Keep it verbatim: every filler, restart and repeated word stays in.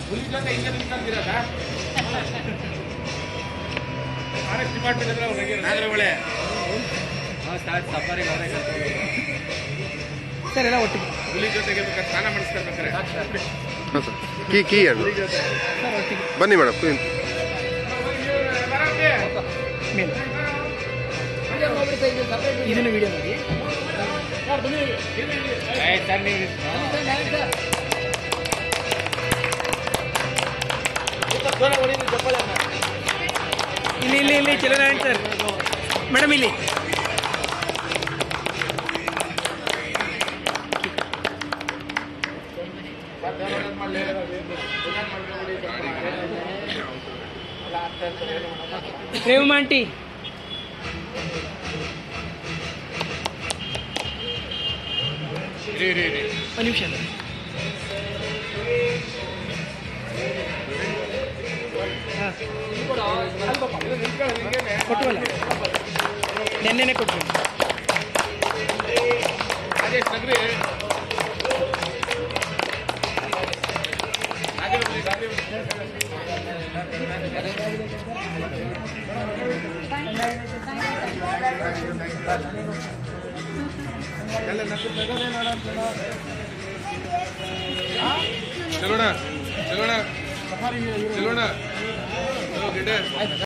ಹುಲಿ ಜೊತೆ ಹಿಂಗೆ ನಿಂತ್ಕೊಂತೀರಾ ಸರ್? ಫಾರೆಸ್ಟ್ ಡಿಪಾರ್ಟ್ಮೆಂಟ್ ಹತ್ರ ಅವ್ರಿಗೆ ನಾಗರಹೊಳೆ ಹಾಂ ಸರ್ ಸಫಾರಿಗೆ ಅವರೇ ಕರ್ಕೊಂಡು ಸರ್ ಎಲ್ಲ ಒಟ್ಟಿಗೆ ಹುಲಿ ಜೊತೆಗೆ ಬೇಕಾದ್ರೆ ಸ್ನಾನ ಮಾಡಿಸ್ಕೊಳ್ಬೇಕಾರೆ ಹಾಂ ಸರ್ ಕೀ ಕೀ ಅದು ಬನ್ನಿ ಮೇಡಮ್ ಇದನ್ನು ವಿಡಿಯೋ ಮಾಡಿ ಸರ್ ನೀವು ಇಲ್ಲಿ ಇಲ್ಲಿ ಇಲ್ಲಿ ಚಲನಾರಾಯಣ್ ಸರ್ ಮೇಡಮ್ ಇಲ್ಲಿ ಪ್ರೇಮ ಆಂಟಿ ಒಂದು ನಿಮಿಷ ಕೊಟ್ಟವಲ್ಲ ನೆನ್ನೆನೆ ಕೊಟ್ಟು ರಾಜೇಶ್ ನಗರಿ ಚಲೋಣ ಚಲೋಣ ಚಲೋಣ